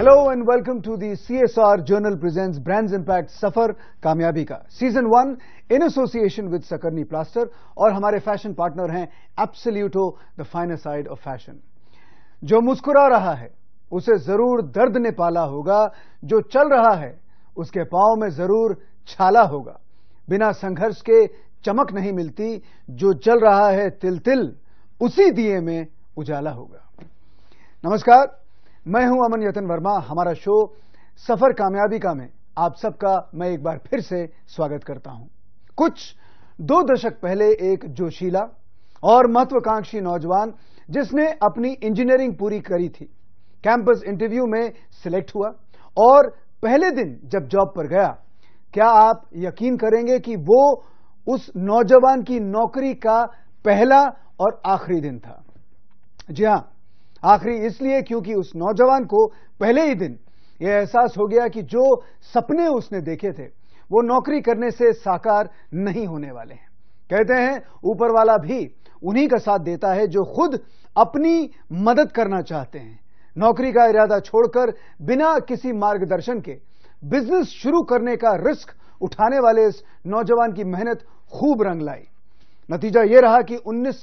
Hello and welcome to the CSR Journal presents Brands Impact सफर कामयाबी का season 1 in association with Sakarni plaster और हमारे फैशन पार्टनर हैं Absoluto the finer side of fashion. जो मुस्कुरा रहा है उसे जरूर दर्द ने पाला होगा, जो चल रहा है उसके पांव में जरूर छाला होगा। बिना संघर्ष के चमक नहीं मिलती, जो जल रहा है तिल तिल उसी दिए में उजाला होगा। नमस्कार, मैं हूं अमन यतन वर्मा। हमारा शो सफर कामयाबी का में आप सबका मैं एक बार फिर से स्वागत करता हूं। कुछ 2 दशक पहले एक जोशीला और महत्वाकांक्षी नौजवान जिसने अपनी इंजीनियरिंग पूरी करी थी, कैंपस इंटरव्यू में सिलेक्ट हुआ और पहले दिन जब जॉब पर गया, क्या आप यकीन करेंगे कि वो उस नौजवान की नौकरी का पहला और आखिरी दिन था। जी हां, आखिरी इसलिए क्योंकि उस नौजवान को पहले ही दिन यह एहसास हो गया कि जो सपने उसने देखे थे वो नौकरी करने से साकार नहीं होने वाले हैं। कहते हैं ऊपर वाला भी उन्हीं का साथ देता है जो खुद अपनी मदद करना चाहते हैं। नौकरी का इरादा छोड़कर बिना किसी मार्गदर्शन के बिजनेस शुरू करने का रिस्क उठाने वाले इस नौजवान की मेहनत खूब रंग लाई। नतीजा यह रहा कि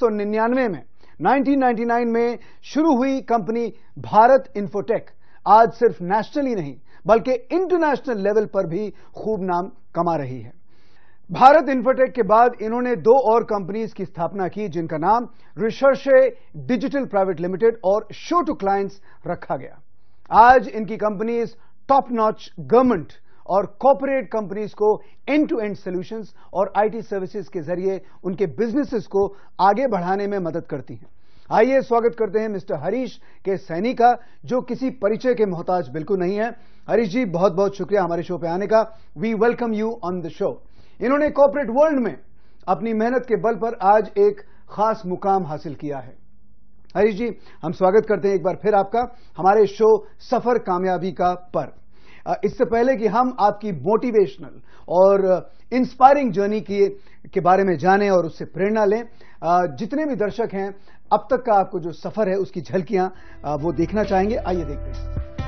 1999 में शुरू हुई कंपनी भारत इन्फोटेक आज सिर्फ नेशनली नहीं बल्कि इंटरनेशनल लेवल पर भी खूब नाम कमा रही है। भारत इन्फोटेक के बाद इन्होंने 2 और कंपनीज की स्थापना की जिनका नाम रिसर्चे डिजिटल प्राइवेट लिमिटेड और शो टू क्लाइंट्स रखा गया। आज इनकी कंपनीज टॉप नॉच गवर्नमेंट और कॉर्पोरेट कंपनीज को एंड टू एंड सॉल्यूशंस और आईटी सर्विसेज के जरिए उनके बिजनेसेस को आगे बढ़ाने में मदद करती हैं। आइए स्वागत करते हैं मिस्टर हरीश के सैनी का, जो किसी परिचय के मोहताज बिल्कुल नहीं है। हरीश जी, बहुत बहुत शुक्रिया हमारे शो पे आने का। We welcome you on the show. इन्होंने कॉर्पोरेट वर्ल्ड में अपनी मेहनत के बल पर आज एक खास मुकाम हासिल किया है। हरीश जी, हम स्वागत करते हैं एक बार फिर आपका हमारे शो सफर कामयाबी का पर। इससे पहले कि हम आपकी मोटिवेशनल और इंस्पायरिंग जर्नी के बारे में जानें और उससे प्रेरणा लें, जितने भी दर्शक हैं अब तक का आपको जो सफर है उसकी झलकियां वो देखना चाहेंगे। आइए देखते हैं।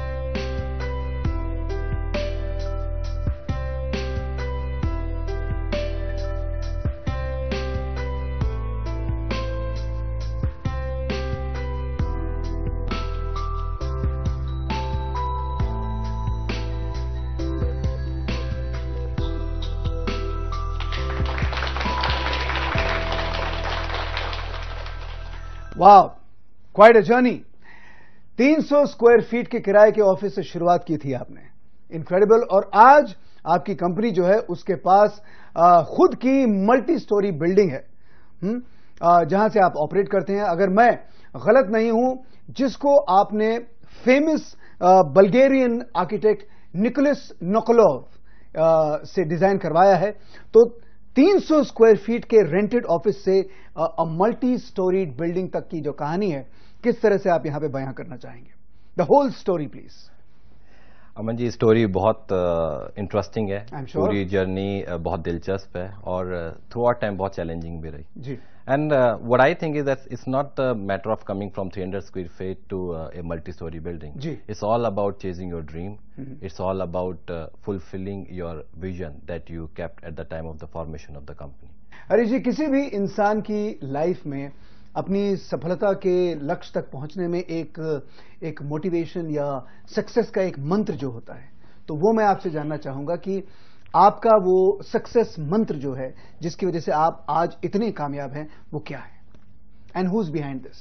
वाह, quite a journey. 300 square feet के किराए के ऑफिस से शुरुआत की थी आपने, इनक्रेडिबल। और आज आपकी कंपनी जो है उसके पास खुद की मल्टी स्टोरी बिल्डिंग है जहां से आप ऑपरेट करते हैं। अगर मैं गलत नहीं हूं, जिसको आपने famous Bulgarian architect Nicolas Nokolov से डिजाइन करवाया है, तो 300 स्क्वायर फीट के रेंटेड ऑफिस से मल्टी स्टोरीड बिल्डिंग तक की जो कहानी है, किस तरह से आप यहां पे बयां करना चाहेंगे? The whole story please. Aman ji, story बहुत इंटरेस्टिंग है। पूरी जर्नी बहुत दिलचस्प है और थ्रू आउट टाइम बहुत चैलेंजिंग भी रही जी। And what I think is that it's not the matter of coming from 300 square feet to a multi-story building. It's all about chasing your dream. It's all about fulfilling your vision that you kept at the time of the formation of the company. Harish जी, किसी भी इंसान की life में अपनी सफलता के लक्ष्य तक पहुंचने में एक मोटिवेशन या सक्सेस का एक मंत्र जो होता है, तो वो मैं आपसे जानना चाहूंगा कि आपका वो सक्सेस मंत्र जो है जिसकी वजह से आप आज इतने कामयाब हैं, वो क्या है? And who is behind this?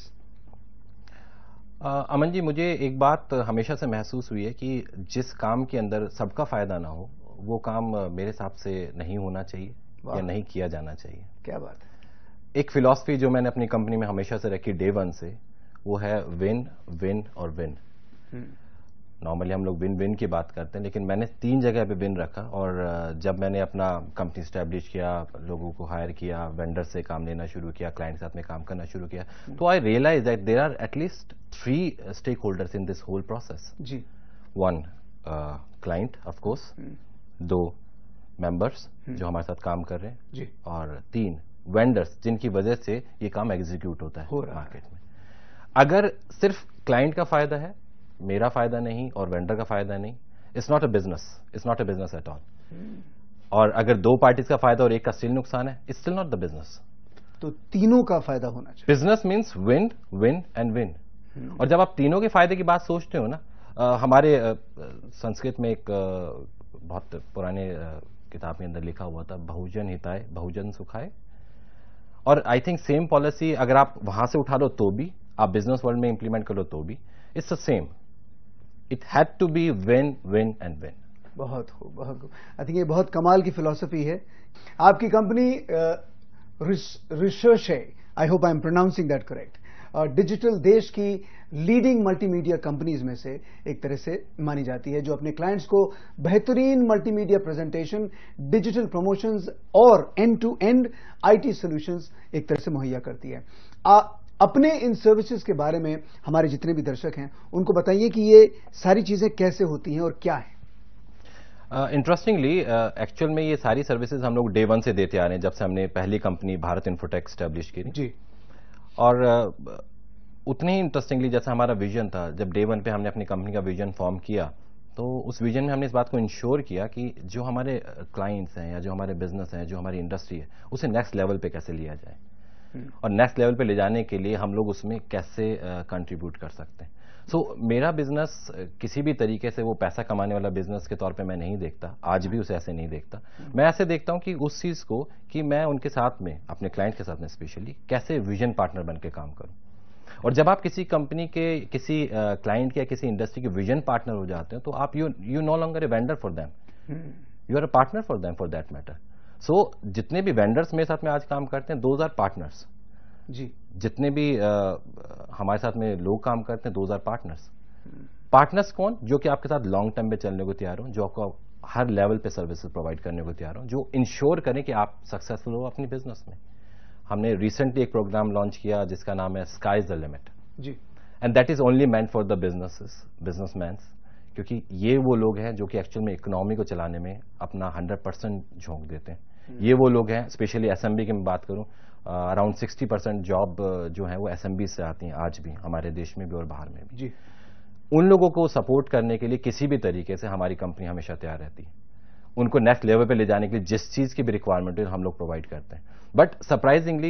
Aman ji, मुझे एक बात हमेशा से महसूस हुई है कि जिस काम के अंदर सबका फायदा ना हो वो काम मेरे हिसाब से नहीं होना चाहिए या नहीं किया जाना चाहिए। क्या बात है। एक फिलॉसफी जो मैंने अपनी कंपनी में हमेशा से रखी डे 1 से, वो है विन विन और विन। नॉर्मली हम लोग विन विन की बात करते हैं, लेकिन मैंने 3 जगह पे विन रखा। और जब मैंने अपना कंपनी स्टैब्लिश किया, लोगों को हायर किया, वेंडर से काम लेना शुरू किया, क्लाइंट के साथ में काम करना शुरू किया, तो I realise that there are at least 3 stakeholders in this whole process जी। 1 क्लाइंट ऑफ कोर्स, 2 मेंबर्स जो हमारे साथ काम कर रहे हैं जी, और 3 वेंडर्स जिनकी वजह से ये काम एग्जीक्यूट होता है मार्केट में। अगर सिर्फ क्लाइंट का फायदा है मेरा फायदा नहीं और वेंडर का फायदा नहीं, it's not a business, it's not a business at all. और अगर दो पार्टीज का फायदा और एक का स्टिल नुकसान है, it's still not the business. तो तीनों का फायदा होना चाहिए। Business means win win and win. और जब आप तीनों के फायदे की बात सोचते हो ना, हमारे संस्कृत में एक बहुत पुराने किताब के अंदर लिखा हुआ था, बहुजन हिताय बहुजन सुखाय। और आई थिंक सेम पॉलिसी अगर आप वहां से उठा लो तो भी, आप बिजनेस वर्ल्ड में इंप्लीमेंट कर लो तो भी, it's the same. It had to be win win and win. बहुत खूब, बहुत खूब। आई थिंक ये बहुत कमाल की फिलॉसफी है। आपकी कंपनी रिसर्चे, I hope I am pronouncing that correct, digital देश की लीडिंग मल्टीमीडिया कंपनीज में से एक तरह से मानी जाती है, जो अपने क्लाइंट्स को बेहतरीन मल्टीमीडिया प्रेजेंटेशन, डिजिटल प्रमोशंस और end to end IT solutions एक तरह से मुहैया करती है। अपने इन सर्विसेज के बारे में हमारे जितने भी दर्शक हैं उनको बताइए कि ये सारी चीजें कैसे होती हैं और क्या है। इंटरेस्टिंगली एक्चुअल में ये सारी सर्विसेज हम लोग डे वन से देते आ रहे हैं, जब से हमने पहली कंपनी भारत इन्फोटेक स्टैब्लिश की जी। और उतने ही इंटरेस्टिंगली जैसा हमारा विजन था, जब डे वन पे हमने अपनी कंपनी का विजन फॉर्म किया, तो उस विजन में हमने इस बात को इंश्योर किया कि जो हमारे क्लाइंट्स हैं या जो हमारे बिजनेस हैं, जो हमारी इंडस्ट्री है, उसे नेक्स्ट लेवल पे कैसे लिया जाए, और नेक्स्ट लेवल पे ले जाने के लिए हम लोग उसमें कैसे कंट्रीब्यूट कर सकते हैं। सो मेरा बिजनेस किसी भी तरीके से वो पैसा कमाने वाला बिजनेस के तौर पे मैं नहीं देखता, आज भी उसे ऐसे नहीं देखता। मैं ऐसे देखता हूं कि उस चीज को कि मैं उनके साथ में, अपने क्लाइंट के साथ में स्पेशली, कैसे विजन पार्टनर बन के काम करूं। और जब आप किसी कंपनी के, किसी क्लाइंट के या किसी इंडस्ट्री के विजन पार्टनर हो जाते हैं, तो आप you no longer a vendor for them, you are a partner for them for that matter. So जितने भी वेंडर्स मेरे साथ में आज काम करते हैं, दोज आर पार्टनर्स जी। जितने भी हमारे साथ में लोग काम करते हैं, दोज आर पार्टनर्स। पार्टनर्स कौन? जो कि आपके साथ लॉन्ग टर्म पे चलने को तैयार हो, जो आपको हर लेवल पे सर्विसेज प्रोवाइड करने को तैयार हो, जो इंश्योर करें कि आप सक्सेसफुल हो अपनी बिजनेस में। हमने रिसेंटली एक प्रोग्राम लॉन्च किया जिसका नाम है स्काई इज द लिमिट जी, and that is only meant for the businessmans, क्योंकि ये वो लोग हैं जो कि एक्चुअल में इकोनॉमी को चलाने में अपना 100% झोंक देते हैं। ये वो लोग हैं, स्पेशली एसएमबी की मैं बात करूं, अराउंड 60% जॉब जो है वो एसएमबी से आती हैं आज भी, हमारे देश में भी और बाहर में भी जी। उन लोगों को सपोर्ट करने के लिए किसी भी तरीके से हमारी कंपनी हमेशा तैयार रहती है। उनको नेक्स्ट लेवल पे ले जाने के लिए जिस चीज की भी रिक्वायरमेंट है हम लोग प्रोवाइड करते हैं। बट सरप्राइजिंगली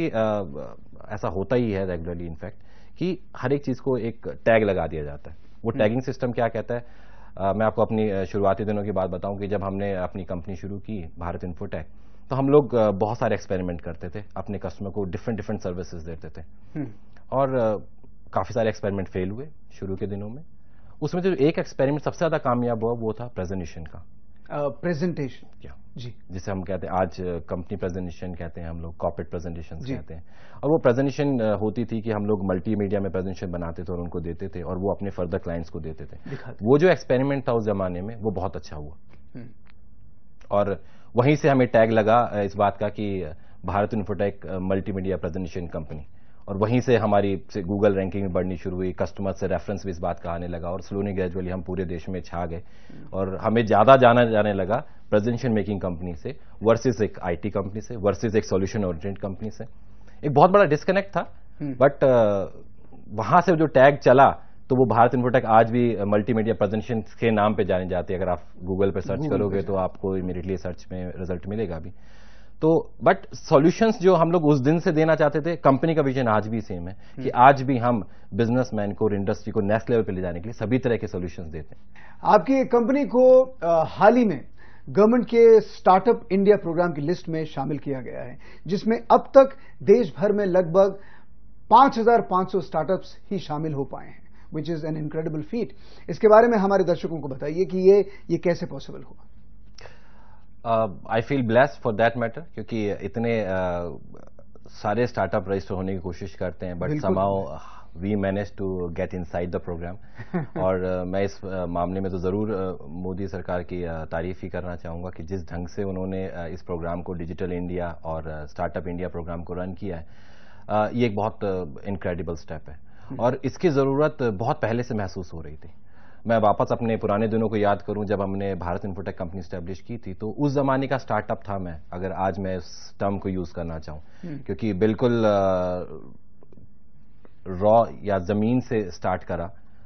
ऐसा होता ही है रेगुलरली इनफैक्ट, कि हर एक चीज को एक टैग लगा दिया जाता है। वो टैगिंग सिस्टम क्या कहता है, मैं आपको अपनी शुरुआती दिनों की बात बताऊं कि जब हमने अपनी कंपनी शुरू की भारत इन्फोटेक, तो हम लोग बहुत सारे एक्सपेरिमेंट करते थे, अपने कस्टमर को डिफरेंट सर्विसेज देते थे, और काफी सारे एक्सपेरिमेंट फेल हुए शुरू के दिनों में। उसमें जो एक एक्सपेरिमेंट सबसे ज्यादा कामयाब हुआ वो था प्रेजेंटेशन का। प्रेजेंटेशन क्या जी, जिसे हम कहते हैं आज कंपनी प्रेजेंटेशन कहते हैं, हम लोग कॉर्पोरेट प्रेजेंटेशन कहते हैं। और वो प्रेजेंटेशन होती थी कि हम लोग मल्टीमीडिया में प्रेजेंटेशन बनाते थे और उनको देते थे, और वो अपने फर्दर क्लाइंट्स को देते थे। वो जो एक्सपेरिमेंट था उस जमाने में, वो बहुत अच्छा हुआ, और वहीं से हमें टैग लगा इस बात का कि Bharat Infotech multimedia presentation company, और वहीं से हमारी गूगल रैंकिंग में बढ़नी शुरू हुई, कस्टमर से रेफरेंस भी इस बात का आने लगा, और स्लोली ग्रेजुअली हम पूरे देश में छा गए, और हमें ज्यादा जाना जाने लगा प्रेजेंटेशन मेकिंग कंपनी से वर्सेस एक आईटी कंपनी से, वर्सेस एक सॉल्यूशन ओरिएंटेड कंपनी से। एक बहुत बड़ा डिस्कनेक्ट था, बट वहां से जो टैग चला, तो वो भारत इन्फोटेक आज भी मल्टीमीडिया प्रेजेंटेशन के नाम पे जाने जाते हैं। अगर आप गूगल पे सर्च करोगे तो आपको इमीडिएटली सर्च में रिजल्ट मिलेगा भी। तो बट सॉल्यूशंस जो हम लोग उस दिन से देना चाहते थे, कंपनी का विजन आज भी सेम है कि आज भी हम बिजनेसमैन को और इंडस्ट्री को नेक्स्ट लेवल पे ले जाने के लिए सभी तरह के सॉल्यूशंस देते हैं। आपकी कंपनी को हाल ही में गवर्नमेंट के स्टार्टअप इंडिया प्रोग्राम की लिस्ट में शामिल किया गया है, जिसमें अब तक देश भर में लगभग 5,500 स्टार्टअप्स ही शामिल हो पाए हैं, which is an incredible feat. इसके बारे में हमारे दर्शकों को बताइए कि ये कैसे पॉसिबल हुआ। I feel blessed for that matter, क्योंकि इतने सारे स्टार्टअप रजिस्टर होने की कोशिश करते हैं, but somehow we manage to get inside the program. और मैं इस मामले में तो जरूर मोदी सरकार की तारीफ ही करना चाहूंगा कि जिस ढंग से उन्होंने इस प्रोग्राम को, डिजिटल इंडिया और स्टार्टअप इंडिया प्रोग्राम को रन किया है। ये एक बहुत इनक्रेडिबल स्टेप है, और इसकी जरूरत बहुत पहले से महसूस हो रही थी। मैं वापस अपने पुराने दिनों को याद करूं, जब हमने भारत इन्फोटेक कंपनी स्टैब्लिश की थी, तो उस जमाने का स्टार्टअप था मैं, अगर आज मैं इस टर्म को यूज करना चाहूं, क्योंकि बिल्कुल रॉ या जमीन से स्टार्ट करा,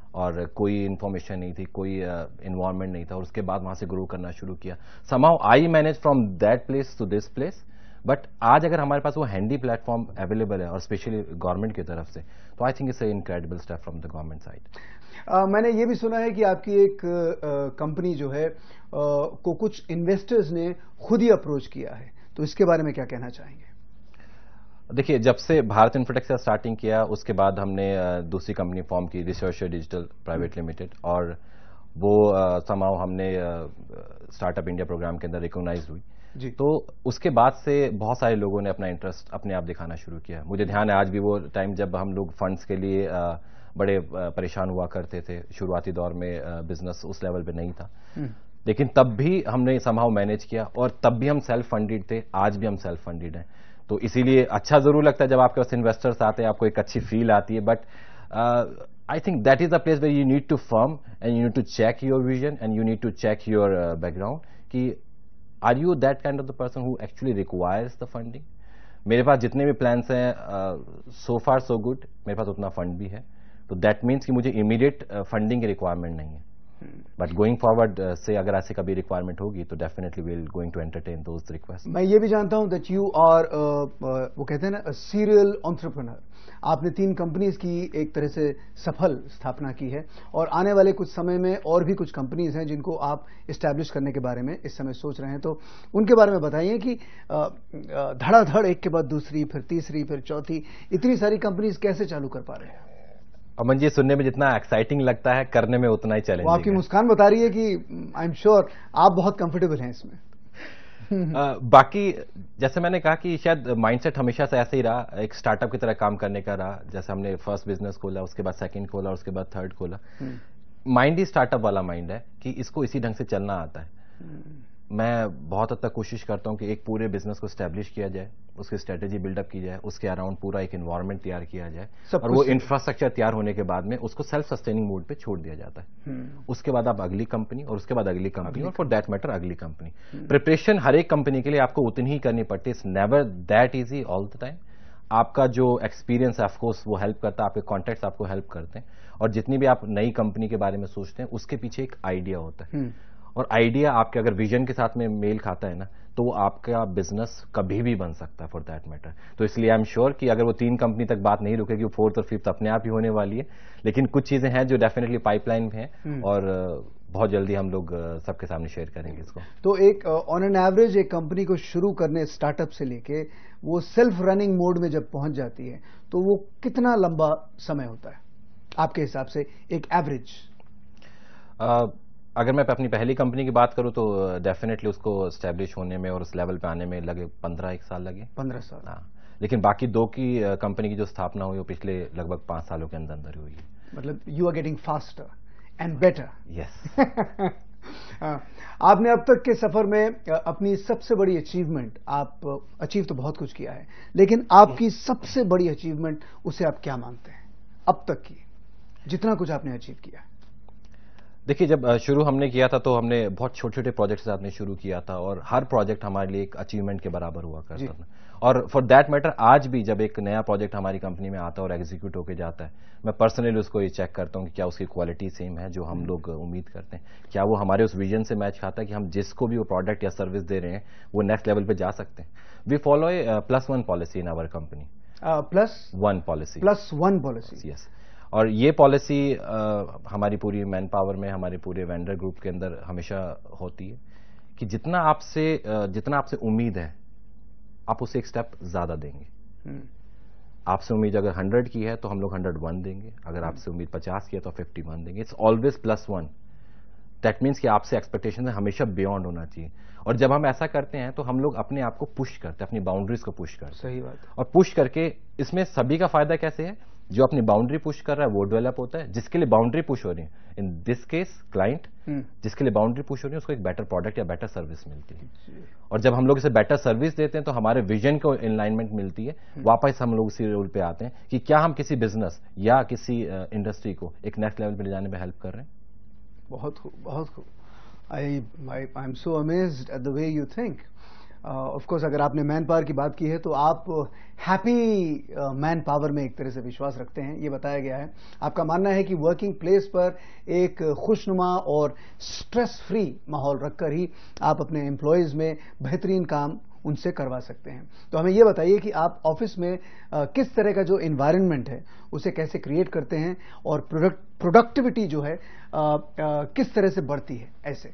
और कोई इन्फॉर्मेशन नहीं थी, कोई इन्वायरमेंट नहीं था, और उसके बाद वहां से ग्रो करना शुरू किया. Somehow I manage from that place to this place. But आज अगर हमारे पास वो हैंडी प्लेटफॉर्म अवेलेबल है, और स्पेशली गवर्नमेंट की तरफ से, तो I think it's a incredible step from the government side. मैंने ये भी सुना है कि आपकी एक कंपनी जो है को कुछ इन्वेस्टर्स ने खुद ही अप्रोच किया है, तो इसके बारे में क्या कहना चाहेंगे? देखिए, जब से भारत इन्फोटेक से स्टार्टिंग किया, उसके बाद हमने दूसरी कंपनी फॉर्म की, रिसर्च डिजिटल प्राइवेट लिमिटेड, और वो समाव हमने स्टार्टअप इंडिया प्रोग्राम के अंदर रिकॉग्नाइज हुई जी. तो उसके बाद से बहुत सारे लोगों ने अपना इंटरेस्ट अपने आप दिखाना शुरू किया. मुझे ध्यान है आज भी वो टाइम जब हम लोग फंड्स के लिए बड़े परेशान हुआ करते थे. शुरुआती दौर में बिजनेस उस लेवल पे नहीं था, लेकिन तब भी हमने समहाउ मैनेज किया, और तब भी हम सेल्फ फंडेड थे. आज भी हम सेल्फ फंडेड हैं. तो इसीलिए अच्छा जरूर लगता है जब आपके पास इन्वेस्टर्स आते हैं, आपको एक अच्छी फील आती है. But I think that is the place where you need to firm, and you need to check your vision, and you need to check your background, कि are you that kind of the person who actually requires the funding. मेरे पास जितने भी plans हैं, सो फार so good, मेरे पास उतना fund भी है. तो दैट मीन्स कि मुझे इमीडिएट फंडिंग की रिक्वायरमेंट नहीं है. बट गोइंग फॉरवर्ड से अगर ऐसी कभी रिक्वायरमेंट होगी, तो definitely we will going to entertain those request. मैं ये भी जानता हूं दैट यू आर वो कहते हैं ना सीरियल एंटरप्रेन्योर. आपने 3 कंपनीज की एक तरह से सफल स्थापना की है, और आने वाले कुछ समय में और भी कुछ कंपनीज हैं जिनको आप इस्टेब्लिश करने के बारे में इस समय सोच रहे हैं. तो उनके बारे में बताइए कि धड़ाधड़ एक के बाद दूसरी, फिर तीसरी, फिर चौथी, इतनी सारी कंपनीज कैसे चालू कर पा रहे हैं? अमन जी, सुनने में जितना एक्साइटिंग लगता है, करने में उतना ही चैलेंजिंग है. आपकी मुस्कान बता रही है कि आई एम श्योर आप बहुत कंफर्टेबल हैं इसमें. बाकी जैसे मैंने कहा कि शायद माइंडसेट हमेशा से ऐसे ही रहा, एक स्टार्टअप की तरह काम करने का रहा. जैसे हमने फर्स्ट बिजनेस खोला, उसके बाद सेकंड खोला, उसके बाद थर्ड खोला. माइंड ही स्टार्टअप वाला माइंड है कि इसको इसी ढंग से चलना आता है. मैं बहुत हद तक कोशिश करता हूं कि एक पूरे बिजनेस को स्टैब्लिश किया जाए, उसकी स्ट्रेटेजी बिल्डअप की जाए, उसके अराउंड पूरा एक एनवायरनमेंट तैयार किया जाए, और वो इंफ्रास्ट्रक्चर तैयार होने के बाद में उसको सेल्फ सस्टेनिंग मोड पे छोड़ दिया जाता है. उसके बाद आप अगली कंपनी, और उसके बाद अगली कंपनी, और फॉर दैट मैटर अगली कंपनी. प्रिपरेशन हर एक कंपनी के लिए आपको उतनी ही करनी पड़ती है. It's never that easy all the time. आपका जो एक्सपीरियंस है ऑफकोर्स वो हेल्प करता है, आपके कॉन्टैक्ट्स आपको हेल्प करते हैं, और जितनी भी आप नई कंपनी के बारे में सोचते हैं, उसके पीछे एक आइडिया होता है. और आइडिया आपके अगर विजन के साथ में मेल खाता है ना, तो वो आपका बिजनेस कभी भी बन सकता है फॉर दैट मैटर. तो इसलिए आई एम श्योर कि अगर वो 3 कंपनी तक बात नहीं रुकेगी, वो 4th और 5th अपने आप ही होने वाली है. लेकिन कुछ चीजें हैं जो डेफिनेटली पाइपलाइन में हैं, और बहुत जल्दी हम लोग सबके सामने शेयर करेंगे इसको. तो एक ऑन एन एवरेज एक कंपनी को शुरू करने स्टार्टअप से लेके वो सेल्फ रनिंग मोड में जब पहुंच जाती है, तो वो कितना लंबा समय होता है आपके हिसाब से, एक एवरेज? अगर मैं अपनी पहली कंपनी की बात करूं, तो डेफिनेटली उसको स्टैब्लिश होने में और उस लेवल पे आने में लगे 15 साल लगे. 15 साल. हाँ. लेकिन बाकी 2 की कंपनी की जो स्थापना हुई, वो पिछले लगभग 5 सालों के अंदर अंदर हुई है. मतलब you are getting faster and better. Yes. आपने अब तक के सफर में अपनी सबसे बड़ी अचीवमेंट, आप अचीव तो बहुत कुछ किया है, लेकिन आपकी सबसे बड़ी अचीवमेंट, उसे आप क्या मानते हैं अब तक की, जितना कुछ आपने अचीव किया? देखिए, जब शुरू हमने किया था, तो हमने बहुत छोटे छोटे प्रोजेक्ट से आपने शुरू किया था, और हर प्रोजेक्ट हमारे लिए एक अचीवमेंट के बराबर हुआ करता था. और फॉर दैट मैटर आज भी जब एक नया प्रोजेक्ट हमारी कंपनी में आता है और एग्जीक्यूट होकर जाता है, मैं पर्सनली उसको ये चेक करता हूं कि क्या उसकी क्वालिटी सेम है जो हम लोग उम्मीद करते हैं, क्या वो हमारे उस विजन से मैच खाता है कि हम जिसको भी वो प्रोडक्ट या सर्विस दे रहे हैं वो नेक्स्ट लेवल पे जा सकते हैं. We follow a +1 policy in our company. +1 policy. +1 policy. Yes. और ये पॉलिसी हमारी पूरी मैन पावर में, हमारे पूरे वेंडर ग्रुप के अंदर हमेशा होती है कि जितना आपसे उम्मीद है, आप उसे एक स्टेप ज्यादा देंगे. आपसे उम्मीद अगर 100 की है, तो हम लोग 101 देंगे. अगर आपसे उम्मीद 50 की है, तो 51 देंगे. It's always +1. दैट मीन्स कि आपसे एक्सपेक्टेशन हमेशा बियॉन्ड होना चाहिए. और जब हम ऐसा करते हैं, तो हम लोग अपने आप को पुश करते हैं, अपनी बाउंड्रीज को पुश करते हैं. सही बात. और पुश करके इसमें सभी का फायदा कैसे है? जो अपनी बाउंड्री पुश कर रहा है वो डेवलप होता है, जिसके लिए बाउंड्री पुश हो रही है, इन दिस केस क्लाइंट, जिसके लिए बाउंड्री पुश हो रही है, उसको एक बेटर प्रोडक्ट या बेटर सर्विस मिलती है. और जब हम लोग इसे बेटर सर्विस देते हैं, तो हमारे विजन को इनलाइनमेंट मिलती है. वापस हम लोग उसी रोल पे आते हैं कि क्या हम किसी बिजनेस या किसी इंडस्ट्री को एक नेक्स्ट लेवल पे ले जाने में हेल्प कर रहे हैं. बहुत खूब, बहुत खूब. I am so amazed at the way you think. Of course अगर आपने मैन पावर की बात की है तो आप हैप्पी मैन पावर में एक तरह से विश्वास रखते हैं, ये बताया गया है। आपका मानना है कि वर्किंग प्लेस पर एक खुशनुमा और स्ट्रेस फ्री माहौल रखकर ही आप अपने एम्प्लॉयज में बेहतरीन काम उनसे करवा सकते हैं। तो हमें यह बताइए कि आप ऑफिस में किस तरह का जो एनवायरनमेंट है उसे कैसे क्रिएट करते हैं और प्रोडक्टिविटी जो है किस तरह से बढ़ती है ऐसे।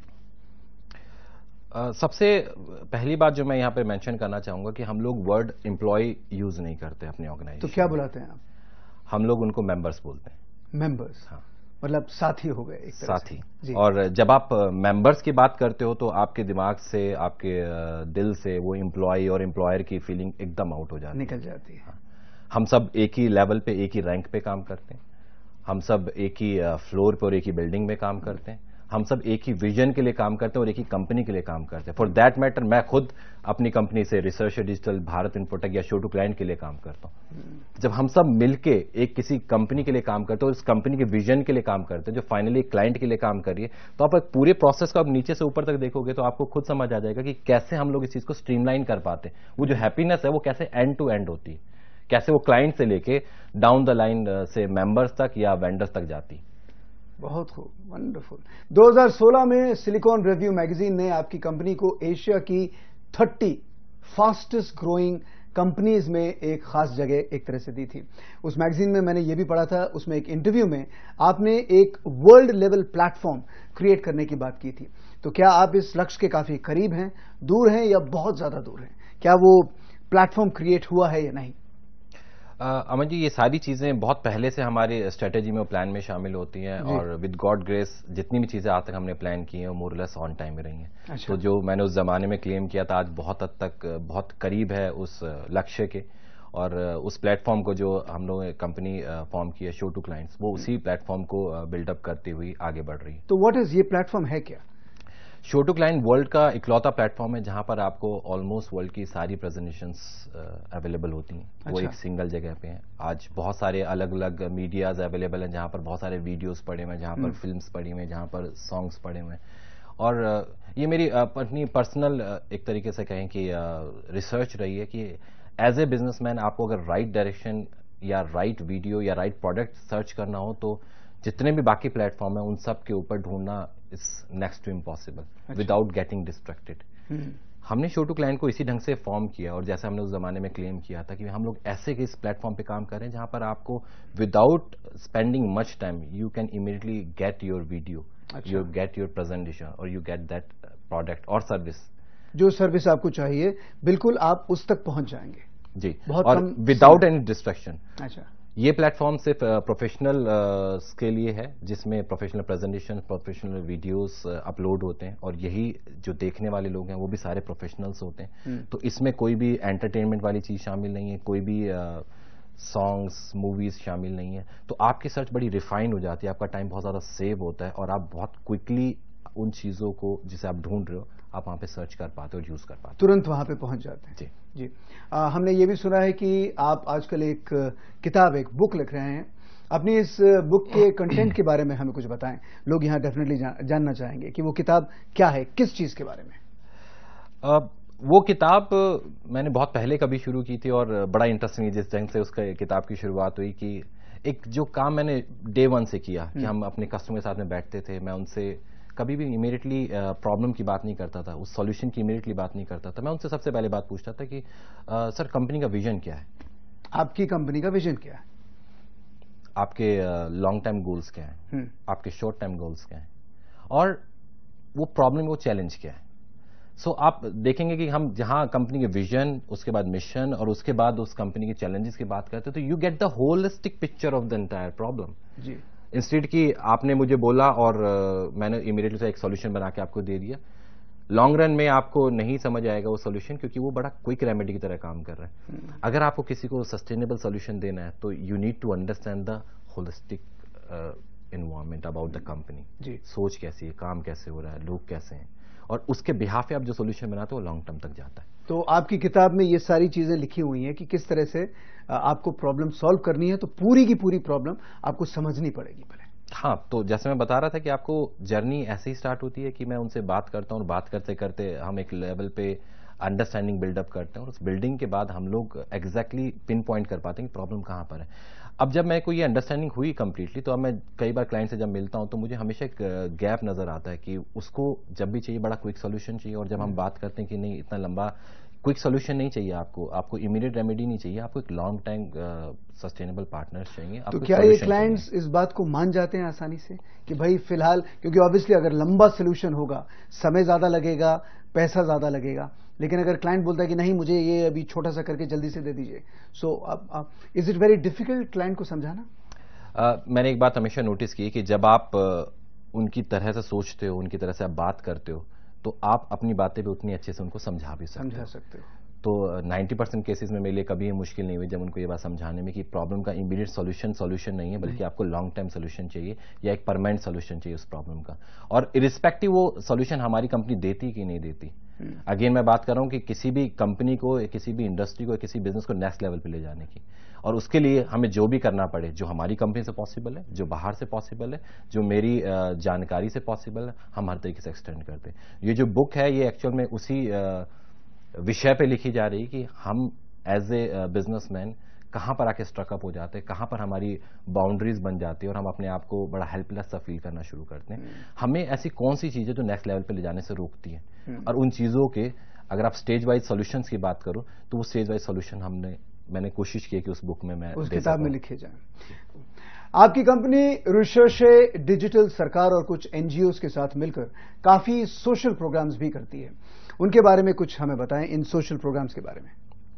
सबसे पहली बात जो मैं यहाँ पे मेंशन करना चाहूंगा कि हम लोग वर्ड एम्प्लॉय यूज नहीं करते अपनी ऑर्गेनाइजेशन। तो क्या बुलाते हैं आप? हम लोग उनको मेंबर्स बोलते हैं। मेंबर्स? हाँ, मतलब साथी हो गए एक तरह साथी से। और जब आप मेंबर्स की बात करते हो तो आपके दिमाग से, आपके दिल से वो एम्प्लॉय और एम्प्लॉयर की फीलिंग एकदम आउट हो जाती है, निकल जाती है। हाँ। हम सब एक ही लेवल पे, एक ही रैंक पे काम करते हैं, हम सब एक ही फ्लोर पे और एक ही बिल्डिंग में काम करते हैं, हम सब एक ही विजन के लिए काम करते हैं और एक ही कंपनी के लिए काम करते हैं। फॉर दैट मैटर मैं खुद अपनी कंपनी से रिसर्च डिजिटल, भारत इन्फोटेक या शो टू क्लाइंट के लिए काम करता हूं। जब हम सब मिलके एक किसी कंपनी के लिए काम करते हैं और उस कंपनी के विजन के लिए काम करते हैं जो फाइनली क्लाइंट के लिए काम कर रही है, तो आप एक पूरे प्रोसेस को आप नीचे से ऊपर तक देखोगे तो आपको खुद समझ आ जाएगा कि कैसे हम लोग इस चीज को स्ट्रीमलाइन कर पाते हैं। वो जो हैप्पीनेस है वो कैसे एंड टू एंड होती है, कैसे वो क्लाइंट से लेके डाउन द लाइन से मेंबर्स तक या वेंडर्स तक जाती। बहुत खूब, वंडरफुल। 2016 में सिलिकॉन रिव्यू मैगजीन ने आपकी कंपनी को एशिया की 30 फास्टेस्ट ग्रोइंग कंपनीज में एक खास जगह एक तरह से दी थी। उस मैगजीन में मैंने ये भी पढ़ा था, उसमें एक इंटरव्यू में आपने एक वर्ल्ड लेवल प्लेटफॉर्म क्रिएट करने की बात की थी। तो क्या आप इस लक्ष्य के काफी करीब हैं, दूर हैं या बहुत ज्यादा दूर हैं? क्या वो प्लेटफॉर्म क्रिएट हुआ है या नहीं? अमन जी, ये सारी चीजें बहुत पहले से हमारी स्ट्रेटेजी में, प्लान में शामिल होती हैं और विद गॉड ग्रेस जितनी भी चीजें आज तक हमने प्लान की हैं वो मोर लेस ऑन टाइम में रही हैं। अच्छा। तो जो मैंने उस जमाने में क्लेम किया था आज बहुत हद तक बहुत करीब है उस लक्ष्य के, और उस प्लेटफॉर्म को जो हम लोग कंपनी फॉर्म की है शो टू क्लाइंट्स, वो उसी प्लेटफॉर्म को बिल्डअप करते हुए आगे बढ़ रही है। तो व्हाट इज, ये प्लेटफॉर्म है क्या? शो टू क्लाइंट वर्ल्ड का इकलौता प्लेटफॉर्म है जहां पर आपको ऑलमोस्ट वर्ल्ड की सारी प्रेजेंटेशंस अवेलेबल होती हैं। अच्छा। वो एक सिंगल जगह पे है। आज बहुत सारे अलग अलग मीडियाज अवेलेबल हैं जहां पर बहुत सारे वीडियोस पड़े हुए हैं, जहां पर फिल्म्स पड़ी हुई हैं, जहां पर सॉन्ग्स पड़े हुए हैं। और ये मेरी अपनी पर्सनल एक तरीके से कहें कि रिसर्च रही है कि एज ए बिजनेसमैन आपको अगर राइट डायरेक्शन या राइट वीडियो या राइट प्रोडक्ट सर्च करना हो तो जितने भी बाकी प्लेटफॉर्म है उन सब के ऊपर ढूंढना is next to impossible without getting distracted. हमने शो टू क्लाइंट को इसी ढंग से फॉर्म किया और जैसे हमने उस जमाने में क्लेम किया था कि हम लोग ऐसे इस प्लेटफॉर्म पे काम कर रहे हैं जहां पर आपको without spending much time you can immediately get your video, you get your presentation और यू गेट दैट प्रोडक्ट और सर्विस। जो सर्विस आपको चाहिए बिल्कुल आप उस तक पहुंच जाएंगे जी, और विदाउट एनी डिस्ट्रैक्शन। अच्छा। ये प्लेटफॉर्म सिर्फ प्रोफेशनल के लिए है जिसमें professional presentation, professional videos upload होते हैं और यही जो देखने वाले लोग हैं वो भी सारे प्रोफेशनल्स होते हैं। तो इसमें कोई भी एंटरटेनमेंट वाली चीज शामिल नहीं है, कोई भी सॉन्ग्स मूवीज शामिल नहीं है। तो आपकी सर्च बड़ी रिफाइन हो जाती है, आपका टाइम बहुत ज्यादा सेव होता है और आप बहुत क्विकली उन चीजों को जिसे आप ढूंढ रहे हो आप वहां पे सर्च कर पाते हो और यूज कर पाते हो, तुरंत वहां पे पहुंच जाते हैं। जी जी। हमने ये भी सुना है कि आप आजकल एक किताब, एक बुक लिख रहे हैं। अपनी इस बुक के कंटेंट के बारे में हमें कुछ बताएं, लोग यहाँ डेफिनेटली जानना चाहेंगे कि वो किताब क्या है, किस चीज के बारे में। वो किताब मैंने बहुत पहले कभी शुरू की थी और बड़ा इंटरेस्टिंग जिस ढंग से उसका किताब की शुरुआत हुई कि एक जो काम मैंने डे वन से किया कि हम अपने कस्टमर के साथ में बैठते थे, मैं उनसे कभी भी इमीडिएटली प्रॉब्लम की बात नहीं करता था, उस सॉल्यूशन की इमीडिएटली बात नहीं करता था। मैं उनसे सबसे पहले बात पूछता था कि सर कंपनी का विजन क्या है, आपकी कंपनी का विजन क्या है, आपके लॉन्ग टाइम गोल्स क्या है, आपके शॉर्ट टाइम गोल्स क्या है और वो प्रॉब्लम, वो चैलेंज क्या है। सो आप देखेंगे कि हम जहां कंपनी के विजन, उसके बाद मिशन और उसके बाद उस कंपनी के चैलेंजेस की बात करते हैं तो you get the holistic picture of the entire problem. जी, इंस्टेड कि आपने मुझे बोला और मैंने इमीडिएटली से एक सॉल्यूशन बना के आपको दे दिया। लॉन्ग रन में आपको नहीं समझ आएगा वो सॉल्यूशन क्योंकि वो बड़ा क्विक रेमेडी की तरह काम कर रहा है। अगर आपको किसी को सस्टेनेबल सॉल्यूशन देना है तो you need to understand the holistic environment about the company, सोच कैसी है, काम कैसे हो रहा है, लोग कैसे हैं और उसके बिहाफ पे आप जो सॉल्यूशन बनाते हो वो लॉन्ग टर्म तक जाता है। तो आपकी किताब में ये सारी चीजें लिखी हुई हैं कि किस तरह से आपको प्रॉब्लम सॉल्व करनी है, तो पूरी की पूरी प्रॉब्लम आपको समझनी पड़ेगी पहले। हाँ, तो जैसे मैं बता रहा था कि आपको जर्नी ऐसे ही स्टार्ट होती है कि मैं उनसे बात करता हूँ और बात करते करते हम एक लेवल पे अंडरस्टैंडिंग बिल्डअप करते हैं और उस बिल्डिंग के बाद हम लोग एग्जैक्टली पिन पॉइंट कर पाते हैं कि प्रॉब्लम कहाँ पर है। अब जब मेरे को ये अंडरस्टैंडिंग हुई कंप्लीटली, तो अब मैं कई बार क्लाइंट से जब मिलता हूं तो मुझे हमेशा एक गैप नजर आता है कि उसको जब भी चाहिए बड़ा क्विक सोल्यूशन चाहिए, और जब हम बात करते हैं कि नहीं इतना लंबा क्विक सोल्यूशन नहीं चाहिए आपको इमीडिएट रेमेडी नहीं चाहिए, आपको एक लॉन्ग टाइम सस्टेनेबल पार्टनर्स चाहिए। तो क्या ये क्लाइंट्स इस बात को मान जाते हैं आसानी से कि भाई फिलहाल, क्योंकि ऑब्वियसली अगर लंबा सोल्यूशन होगा समय ज्यादा लगेगा, पैसा ज्यादा लगेगा, लेकिन अगर क्लाइंट बोलता है कि नहीं मुझे ये अभी छोटा सा करके जल्दी से दे दीजिए, so is it very difficult client को समझाना? मैंने एक बात हमेशा नोटिस की कि जब आप उनकी तरह से सोचते हो, उनकी तरह से आप बात करते हो, तो आप अपनी बातें भी उतनी अच्छे से उनको समझा सकते हो। तो 90% केसेस में मेरे लिए कभी मुश्किल नहीं हुई जब उनको ये बात समझाने में कि प्रॉब्लम का इमीडिएट सॉल्यूशन नहीं है, बल्कि आपको लॉन्ग टाइम सॉल्यूशन चाहिए या एक परमानेंट सॉल्यूशन चाहिए उस प्रॉब्लम का। और इरिस्पेक्टिव वो सॉल्यूशन हमारी कंपनी देती कि नहीं देती, अगेन मैं बात कर रहा हूं कि किसी भी कंपनी को, किसी भी इंडस्ट्री को, किसी बिजनेस को नेक्स्ट लेवल पे ले जाने की, और उसके लिए हमें जो भी करना पड़े, जो हमारी कंपनी से पॉसिबल है, जो बाहर से पॉसिबल है, जो मेरी जानकारी से पॉसिबल है, हम हर तरीके से एक्सटेंड करते हैं। ये जो बुक है ये एक्चुअल में उसी विषय पे लिखी जा रही है कि हम एज ए बिजनेसमैन कहां पर आके स्ट्रकअप हो जाते हैं, कहां पर हमारी बाउंड्रीज बन जाती है और हम अपने आप को बड़ा हेल्पलेस सा फील करना शुरू करते हैं। हमें ऐसी कौन सी चीजें जो नेक्स्ट लेवल पे ले जाने से रोकती है, और उन चीजों के अगर आप स्टेज वाइज सॉल्यूशंस की बात करो तो वो स्टेज वाइज सॉल्यूशन मैंने कोशिश की है कि उस बुक में मैं उस किताब में लिखे जाए। आपकी कंपनी रिसर्चे डिजिटल सरकार और कुछ एनजीओज के साथ मिलकर काफी सोशल प्रोग्राम्स भी करती है, उनके बारे में कुछ हमें बताएं, इन सोशल प्रोग्राम्स के बारे में।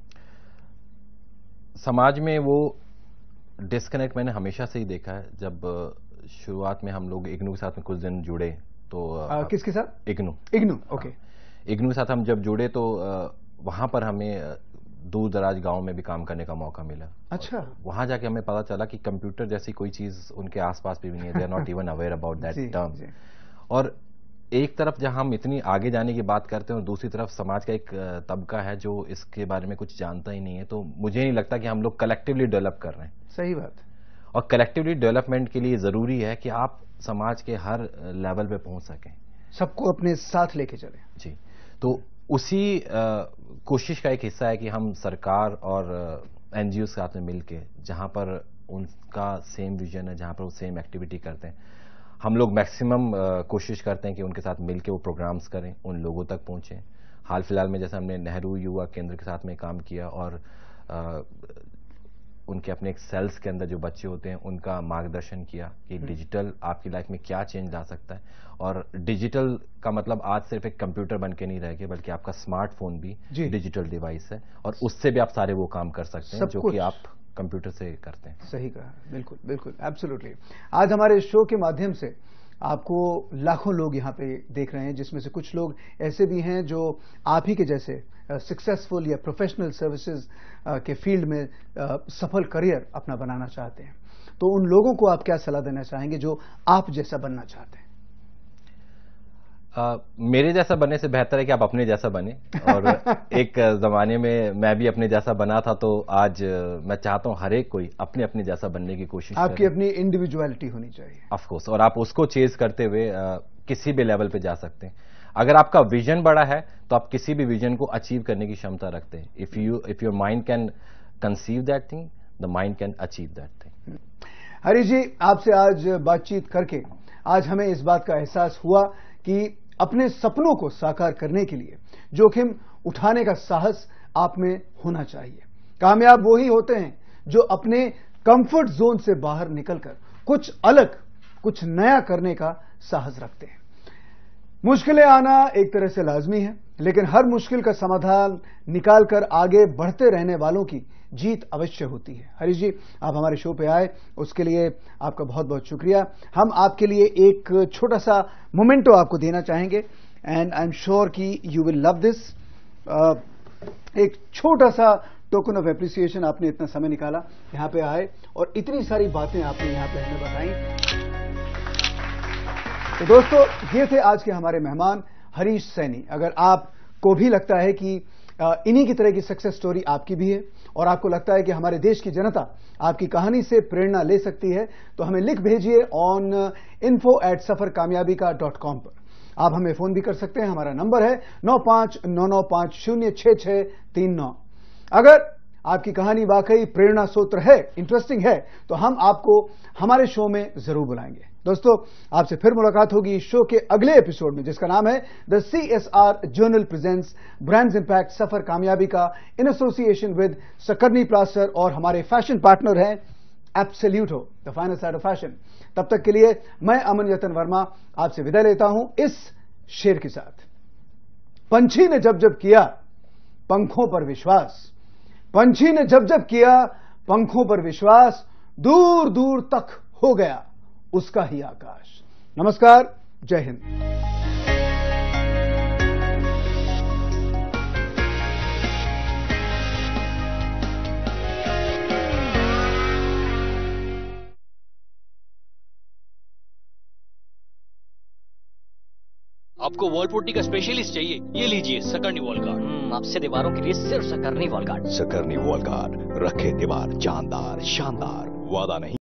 समाज में वो डिस्कनेक्ट मैंने हमेशा से ही देखा है। जब शुरुआत में हम लोग इग्नू के साथ में कुछ दिन जुड़े तो किसके साथ? इग्नू ओके। इग्नू के साथ हम जब जुड़े तो वहां पर हमें दूर दराज गांव में भी काम करने का मौका मिला। अच्छा। वहां जाके हमें पता चला कि कंप्यूटर जैसी कोई चीज उनके आसपास भी नहीं है, they are not even aware about that term. और एक तरफ जहां हम इतनी आगे जाने की बात करते हैं और दूसरी तरफ समाज का एक तबका है जो इसके बारे में कुछ जानता ही नहीं है, तो मुझे नहीं लगता कि हम लोग कलेक्टिवली डेवलप कर रहे हैं। सही बात। और कलेक्टिवली डेवलपमेंट के लिए जरूरी है कि आप समाज के हर लेवल पे पहुंच सकें, सबको अपने साथ लेके चले। जी, तो उसी कोशिश का एक हिस्सा है कि हम सरकार और एनजीओ के साथ में मिलके, जहां पर उनका सेम विजन है, जहां पर वो सेम एक्टिविटी करते हैं, हम लोग मैक्सिमम कोशिश करते हैं कि उनके साथ मिलके वो प्रोग्राम्स करें, उन लोगों तक पहुंचे। हाल फिलहाल में जैसे हमने नेहरू युवा केंद्र के साथ में काम किया और उनके अपने एक सेल्स के अंदर जो बच्चे होते हैं उनका मार्गदर्शन किया कि डिजिटल आपकी लाइफ में क्या चेंज ला सकता है। और डिजिटल का मतलब आज सिर्फ एक कंप्यूटर बन के नहीं रह गया, बल्कि आपका स्मार्टफोन भी डिजिटल डिवाइस है और उससे भी आप सारे वो काम कर सकते हैं जो कि आप कंप्यूटर से करते हैं। सही कहा, बिल्कुल बिल्कुल, एब्सोल्युटली। आज हमारे शो के माध्यम से आपको लाखों लोग यहाँ पे देख रहे हैं, जिसमें से कुछ लोग ऐसे भी हैं जो आप ही के जैसे सक्सेसफुल या प्रोफेशनल सर्विसेज के फील्ड में सफल करियर अपना बनाना चाहते हैं। तो उन लोगों को आप क्या सलाह देना चाहेंगे जो आप जैसा बनना चाहते हैं? मेरे जैसा बनने से बेहतर है कि आप अपने जैसा बने। और एक जमाने में मैं भी अपने जैसा बना था, तो आज मैं चाहता हूं हर एक कोई अपने अपने जैसा बनने की कोशिश करे। आपकी अपनी इंडिविजुअलिटी होनी चाहिए, ऑफ कोर्स, और आप उसको चेज करते हुए किसी भी लेवल पे जा सकते हैं। अगर आपका विजन बड़ा है तो आप किसी भी विजन को अचीव करने की क्षमता रखते हैं। If your mind can conceive that thing, the mind can achieve that thing. Harish ji, आपसे आज बातचीत करके आज हमें इस बात का एहसास हुआ कि अपने सपनों को साकार करने के लिए जोखिम उठाने का साहस आप में होना चाहिए। कामयाब वो ही होते हैं जो अपने कंफर्ट जोन से बाहर निकलकर कुछ अलग, कुछ नया करने का साहस रखते हैं। मुश्किलें आना एक तरह से लाजमी है, लेकिन हर मुश्किल का समाधान निकालकर आगे बढ़ते रहने वालों की जीत अवश्य होती है। हरीश जी, आप हमारे शो पे आए, उसके लिए आपका बहुत बहुत शुक्रिया। हम आपके लिए एक छोटा सा मोमेंटो आपको देना चाहेंगे एंड आई एम श्योर कि यू विल लव दिस। एक छोटा सा टोकन ऑफ एप्रिसिएशन, आपने इतना समय निकाला, यहाँ पे आए और इतनी सारी बातें आपने यहाँ पे हमें बताई। तो दोस्तों, ये थे आज के हमारे मेहमान हरीश सैनी। अगर आपको भी लगता है कि इन्हीं की तरह की सक्सेस स्टोरी आपकी भी है और आपको लगता है कि हमारे देश की जनता आपकी कहानी से प्रेरणा ले सकती है, तो हमें लिख भेजिए ऑन info@safarkamyabi.com पर। आप हमें फोन भी कर सकते हैं। हमारा नंबर है 9599506639। अगर आपकी कहानी वाकई प्रेरणा स्रोत है, इंटरेस्टिंग है, तो हम आपको हमारे शो में जरूर बुलाएंगे। दोस्तों, आपसे फिर मुलाकात होगी इस शो के अगले एपिसोड में, जिसका नाम है the CSR journal presents brands impact सफर कामयाबी का, in association with Sakarni plaster, और हमारे फैशन पार्टनर हैं Absoluto, the final side of fashion. तब तक के लिए मैं अमन यतन वर्मा आपसे विदा लेता हूं इस शेर के साथ। पंछी ने जब जब किया पंखों पर विश्वास, पंछी ने जब जब किया पंखों पर विश्वास, दूर दूर तक हो गया उसका ही आकाश। नमस्कार, जय हिंद। आपको वॉल पुट्टी का स्पेशलिस्ट चाहिए? ये लीजिए सकरनी वॉल गार्ड। आपसे दीवारों के लिए सिर्फ Sakarni wall guard. Sakarni wall guard रखे दीवार जानदार शानदार, वादा नहीं।